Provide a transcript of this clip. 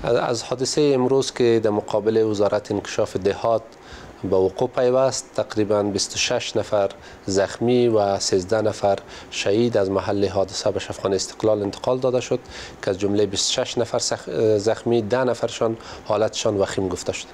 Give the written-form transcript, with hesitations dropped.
از حادثه امروز که در مقابل وزارت انکشاف دهات به وقوع پیوست، تقریبا 26 نفر زخمی و 13 نفر شهید از محل حادثه به شفاخانه استقلال انتقال داده شد که از جمله 26 نفر زخمی 10 نفرشان حالتشان وخیم گفته شد.